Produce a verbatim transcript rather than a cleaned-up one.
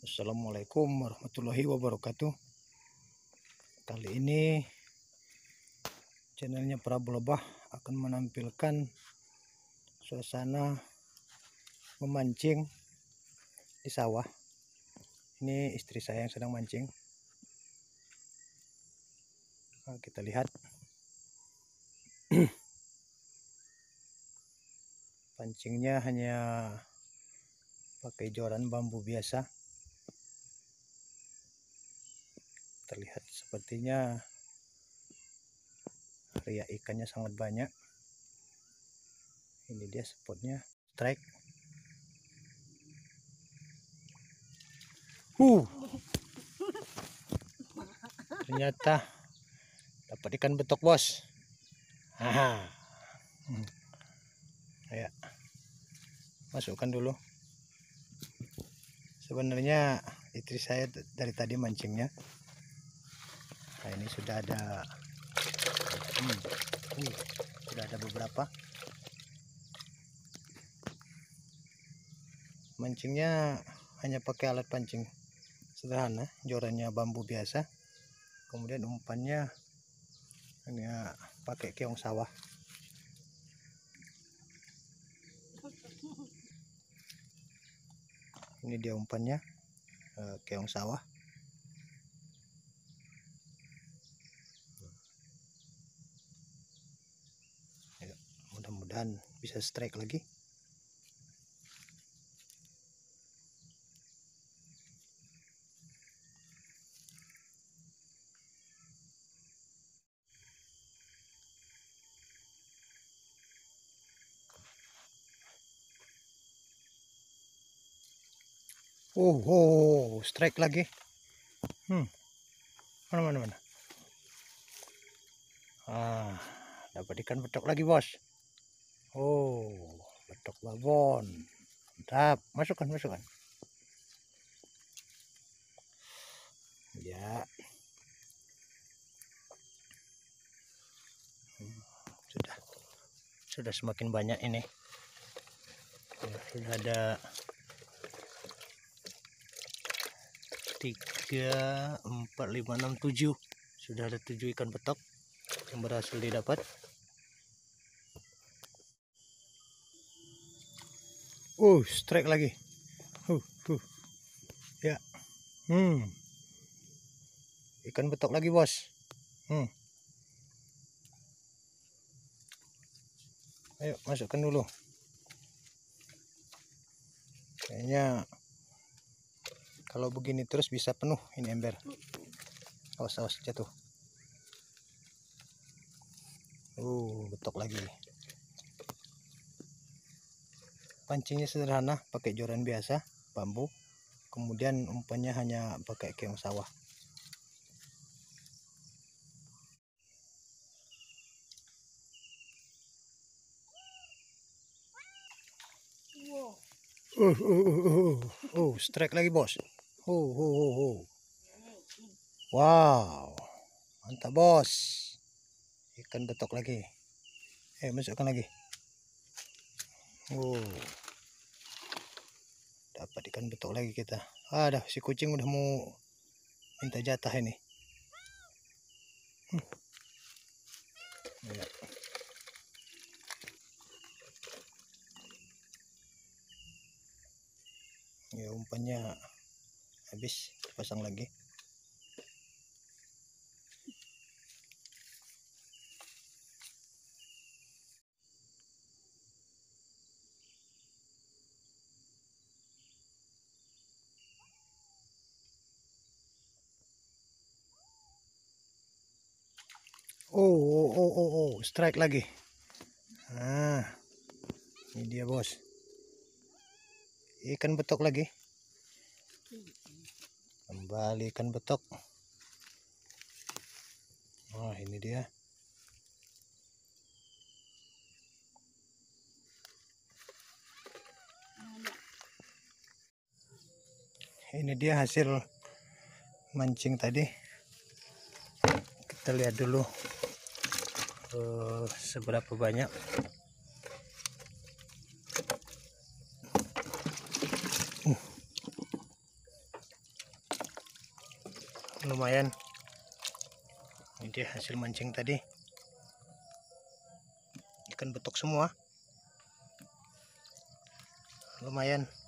Assalamualaikum warahmatullahi wabarakatuh. Kali ini channelnya Prabu Lebah akan menampilkan suasana memancing di sawah. Ini istri saya yang sedang mancing. Nah, kita lihat pancingnya hanya pakai joran bambu biasa. Terlihat sepertinya ria ikannya sangat banyak. Ini dia spotnya, strike. Uh, ternyata dapat ikan betok, bos. Haha. Hmm. Ya, masukkan dulu. Sebenarnya istri saya dari tadi mancingnya. Nah, ini sudah ada, hmm, uh, sudah ada beberapa. Mancingnya hanya pakai alat pancing sederhana, jorannya bambu biasa. Kemudian umpannya hanya pakai keong sawah. Ini dia umpannya, keong sawah. Mudah-mudahan bisa strike lagi. Oh, oh, strike lagi. Hmm, mana mana mana. Ah, dapat ikan betok lagi, bos. Oh, betok babon. Mantap, masukkan, masukkan. Ya. Hmm, sudah, sudah semakin banyak ini. Ya, sudah ada tiga, empat, lima, enam, tujuh. Sudah ada tujuh ikan betok yang berhasil didapat. Oh, strike lagi. Huh, huh. Ya. Hmm. Ikan betok lagi, bos. Hmm. Ayo, masukkan dulu. Kayaknya kalau begini terus bisa penuh ini ember. Awas, awas, jatuh. Uh, betok lagi. Pancingnya sederhana, pakai joran biasa, bambu. Kemudian umpannya hanya pakai keong sawah. Uh, uh, uh, uh, uh, strike lagi, bos. Uh, uh, uh, uh. Wow, mantap, bos. Ikan betok lagi. Eh, masukkan lagi. Oh, dapat ikan betok lagi kita. Ada si kucing udah mau minta jatah ini. Hmm. Ya. Ya, umpannya habis, pasang lagi. Oh, oh, oh, oh, oh, strike lagi. Nah, ini dia, bos. Ikan betok lagi. Kembali ikan betok. Oh, ini dia. Ini dia hasil mancing tadi. Kita lihat dulu uh, seberapa banyak. Uh. lumayan. Ini dia hasil mancing tadi, ikan betok semua, lumayan.